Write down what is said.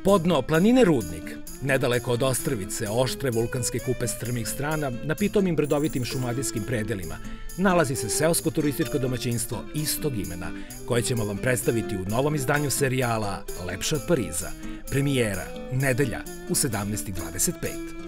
Podno planine Rudnik, nedaleko od Ostrvice, oštre vulkanske kupe strmih strana, na pitomim brdovitim šumadijskim predelima, nalazi se seosko-turističko domaćinstvo istog imena, koje ćemo vam predstaviti u novom izdanju serijala Lepše od Pariza. Premijera, nedelja, u 17:25.